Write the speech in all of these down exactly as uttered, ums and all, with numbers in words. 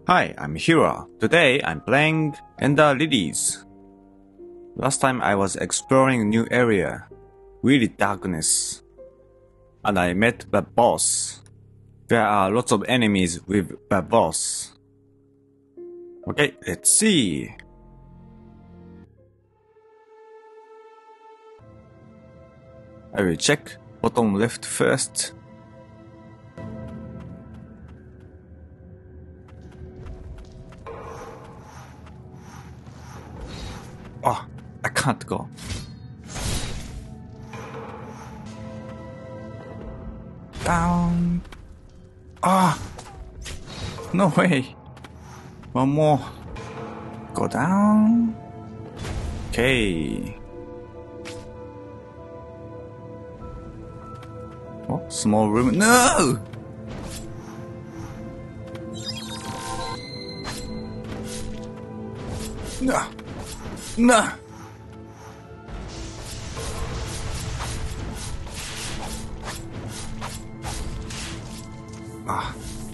Hi, I'm Hira. Today I'm playing Ender Lilies. Last time I was exploring a new area, really darkness, and I met the boss. There are lots of enemies with the boss. Okay, let's see. I will check bottom left first. Oh, I can't go. Down. Ah! No way. One more. Go down. Okay. Oh, small room. No! No! No! Ah.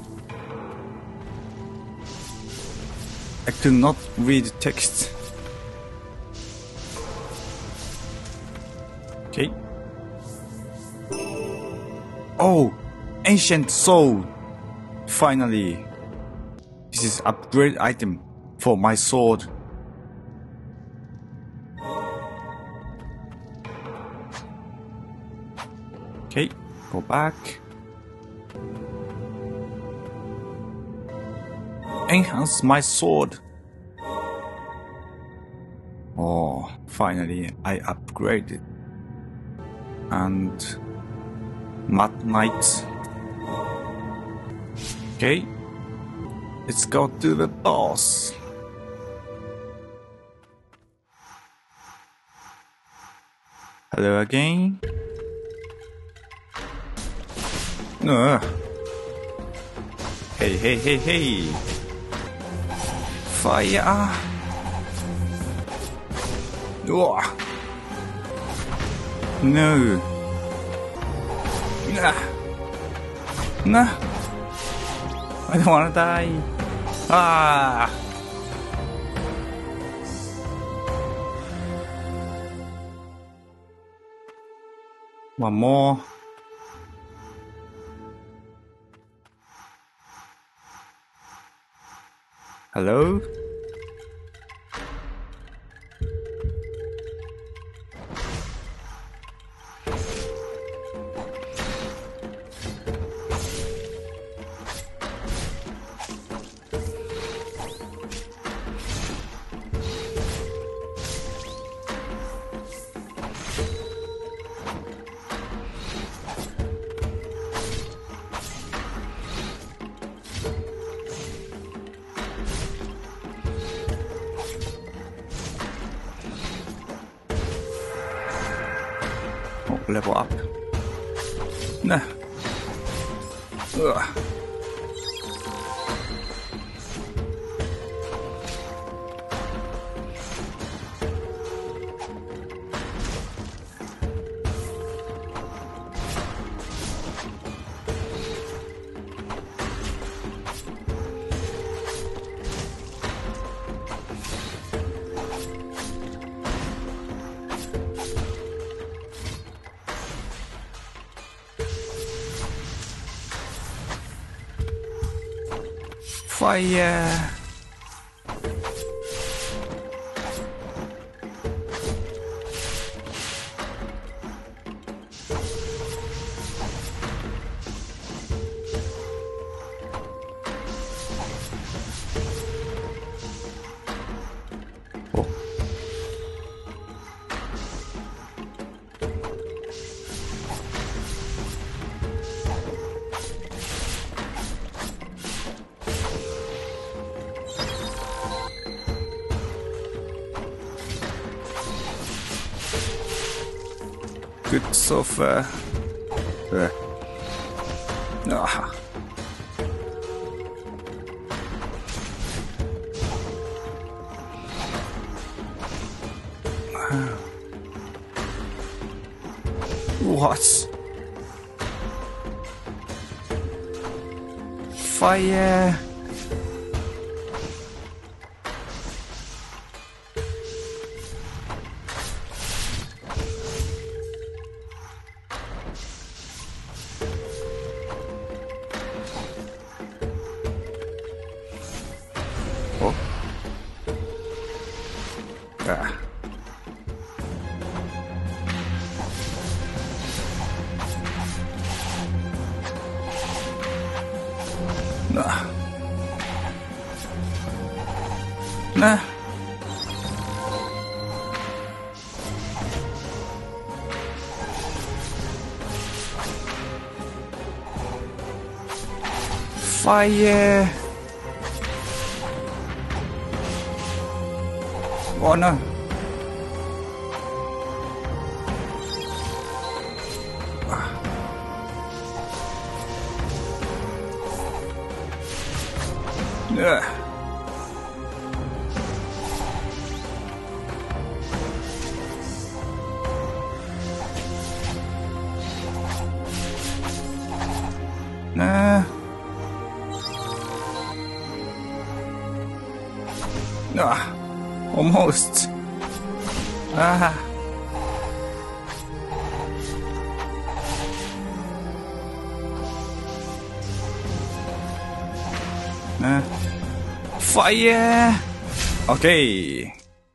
I could not read text. Okay. Oh! Ancient Soul! Finally! This is upgrade item for my sword. Okay, go back. Enhance my sword. Oh, finally I upgraded. And Mad Knight. Okay, let's go to the boss. Hello again. No. Hey, hey, hey, hey. Fire. Oh. No. Nah. Nah. I don't wanna die. Ah. One more. Hello? Oh, level up. Nah. Ugh. Fire! Oh. Good so far. Uh. Ah. What? Fire! Ah. Nah. Nah. Fire. Oh no. Ugh. Nah. Ah, almost. Ah. Nah. Fire. Okay.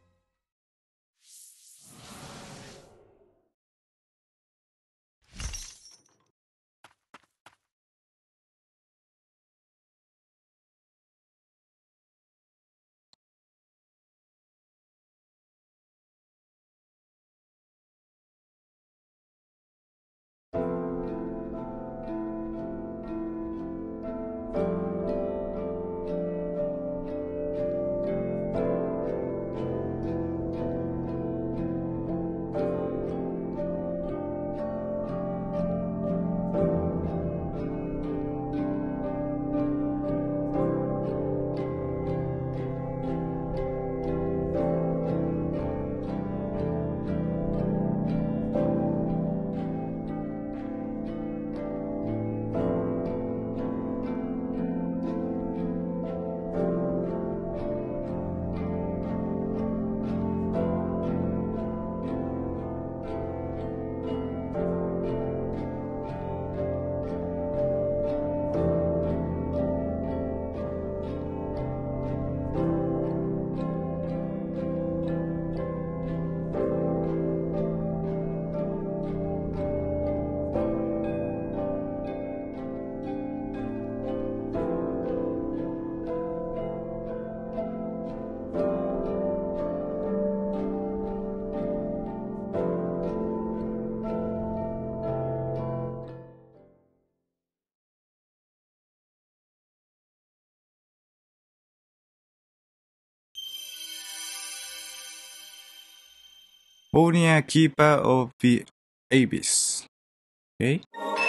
Bornea, keeper of the abyss. Okay.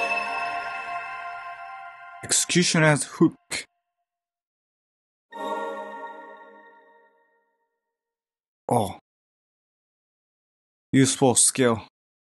Executioner's hook. Oh. Useful skill.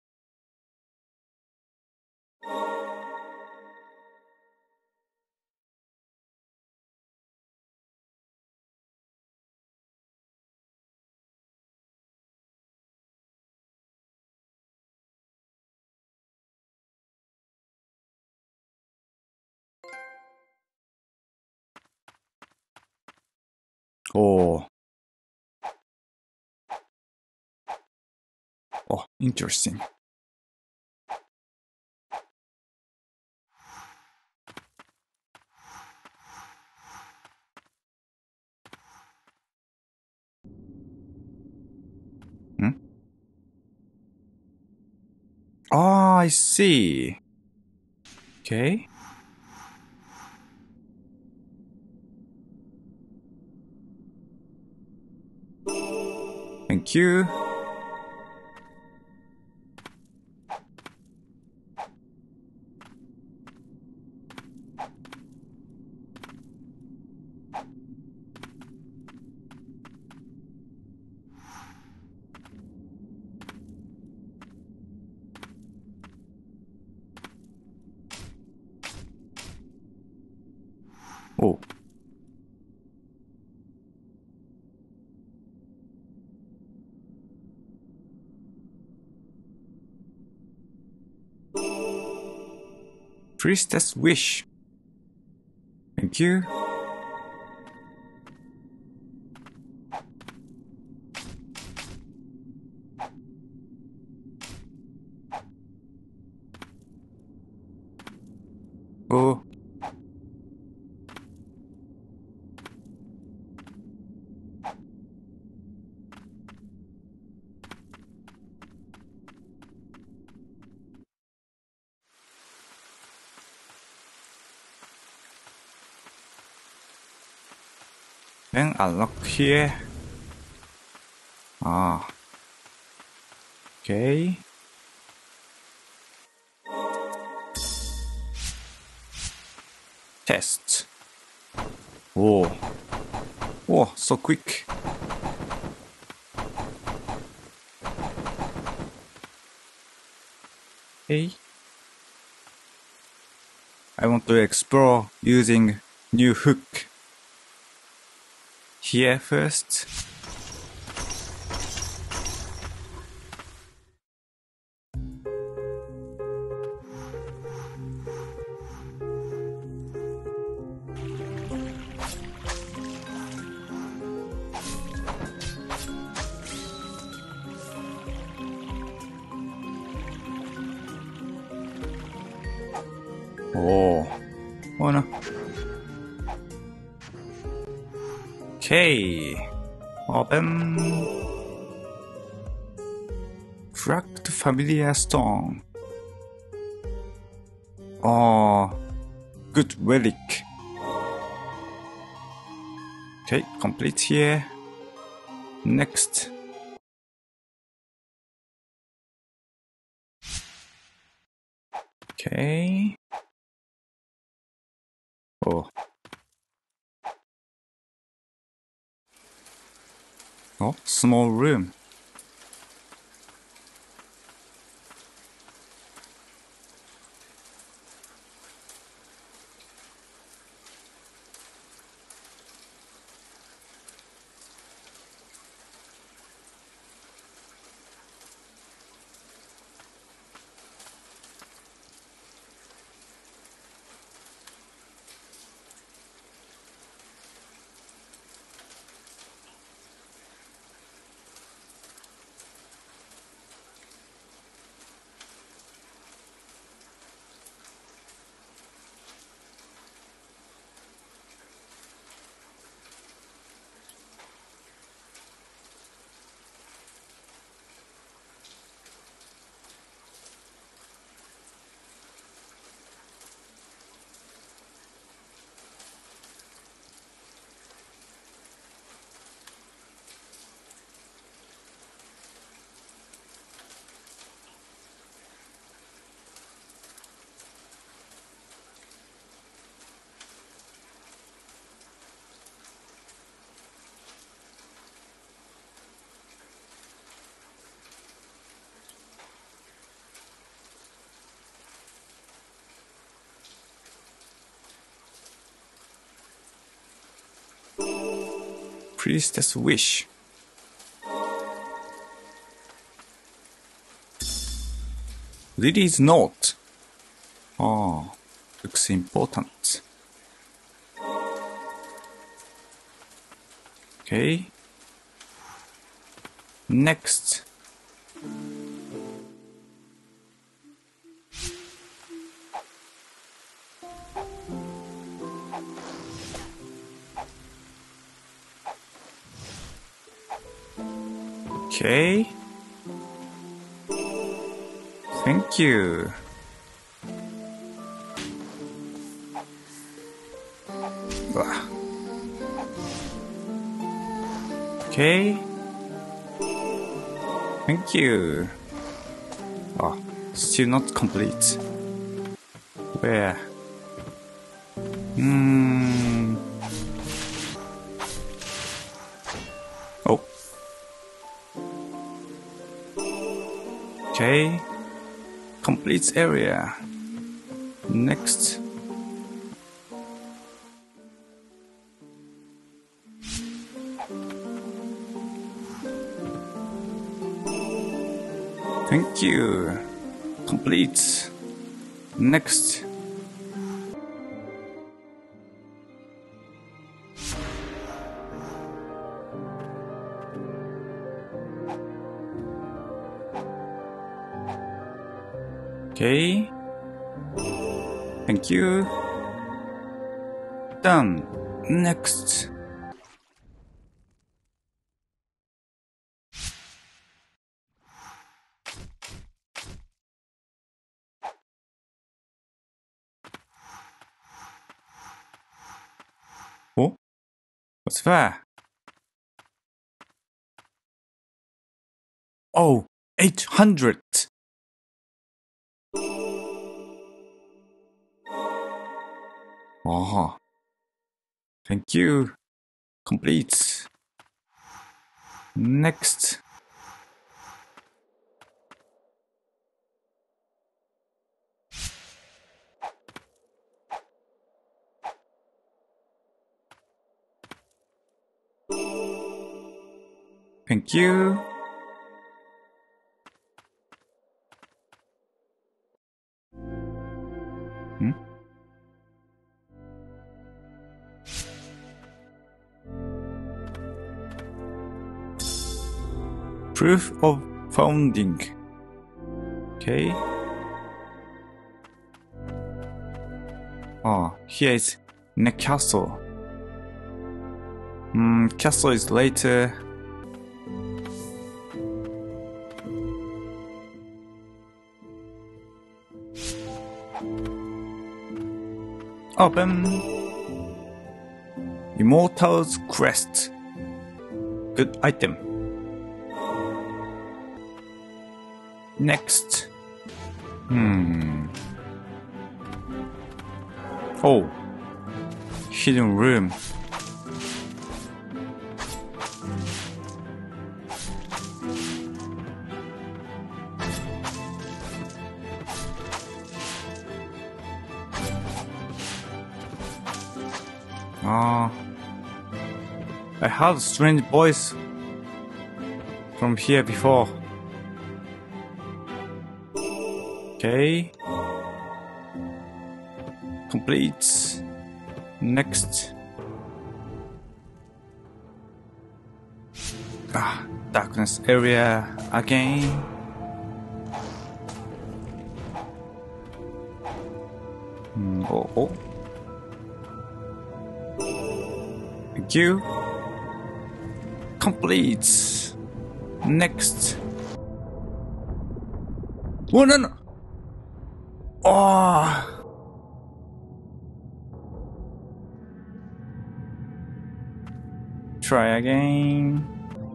Oh. Oh, interesting. Hmm? Oh, I see. Okay. Thank you. Oh. Priestess wish. Thank you. Then unlock here. Ah. Okay. Test. Whoa. Whoa, so quick. Okay. I want to explore using new hook. Here first. Oh. Oh no. Okay. Open. Cracked familiar stone. Oh. Good relic. Okay, complete here. Next. Okay. Oh. Oh, small room. Priestess wish. Lily's note. Oh, looks important. Okay. Next. Okay. Thank you. Ugh. Okay. Thank you. Oh, still not complete. Where? Hmm. Oh. Okay. Complete area. Next. Thank you. Complete. Next. Okay. Thank you. Done. Next. Oh? What's that? Oh, eight hundred. Oh, thank you. Complete. Next. Thank you. Hmm? Proof of founding. Okay. Oh, here is Neck Castle. Hmm, castle is later. Open. Immortal's Crest. Good item. Next. Hmm. Oh. Hidden room. Ah. I heard a strange voice from here before. Okay. Complete. Next. Ah, darkness area again. Hmm, oh, oh. Thank you. Complete. Next. Oh, no, no. Oh. Try again.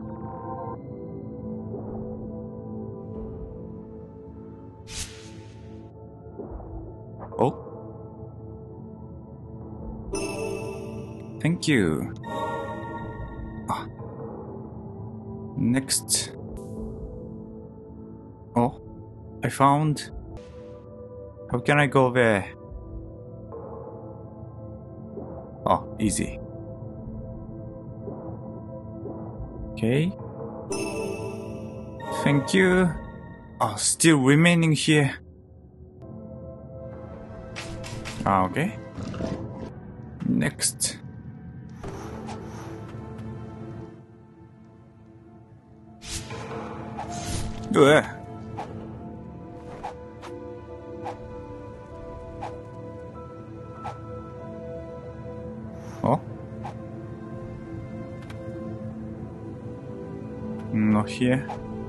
Oh. Thank you. Ah. Next. Oh, I found. How can I go there? Oh, easy. Okay. Thank you. Oh, still remaining here. Ah, okay. Next. 왜? 어? Not here.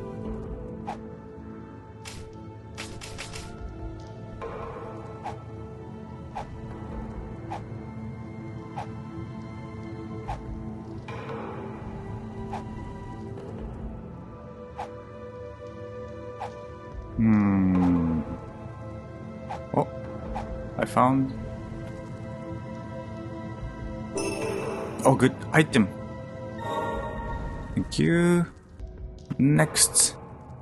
Hmm. Oh, I found. Oh, good item. Thank you. Next.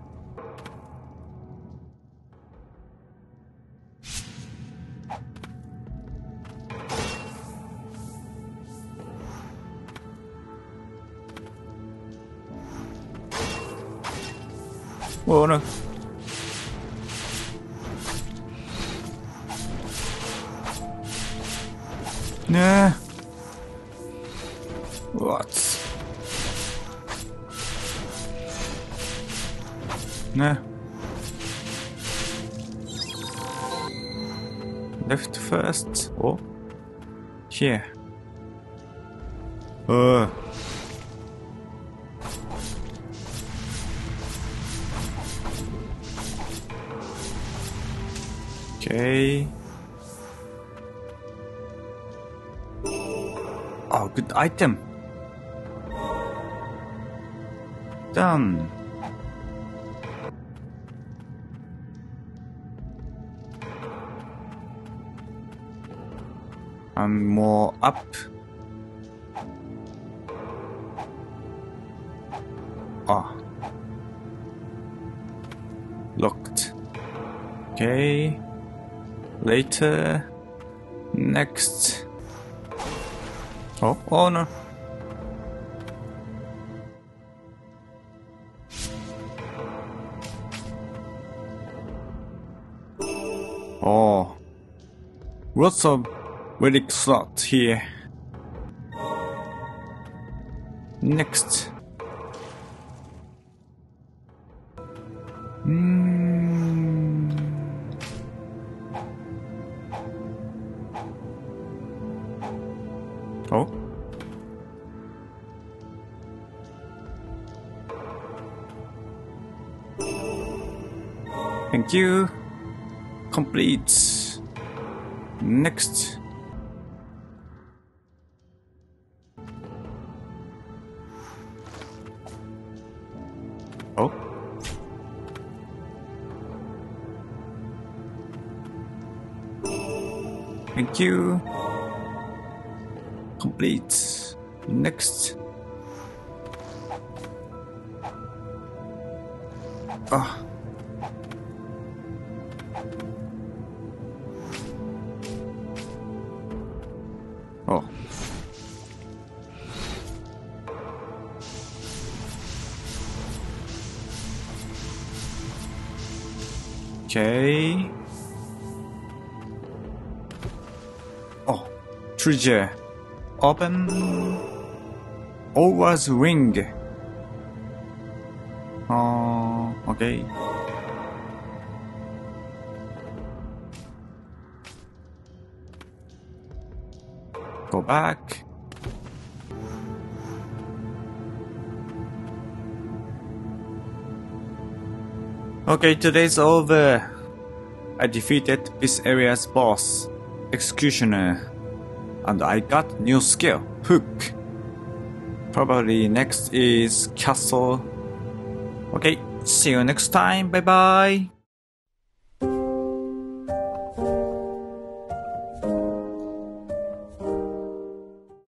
Oh no. Nah. What? Nah. Left first. Oh. Here. Uh. Okay. Oh, good item. Done. And more up. Ah. Locked. Okay. Later. Next. Oh, oh no. Oh. Lots of relic slots here. Next. Mm. Oh. Thank you. Complete. Next. Oh. Thank you. Complete. Next. Ah. Oh. Okay. Oh, treasure. Open. Owa's ring. Oh, okay. Go back. Okay, today's over. I defeated this area's boss, Executioner, and I got new skill, Hook. Probably next is Castle. Okay, see you next time, bye bye.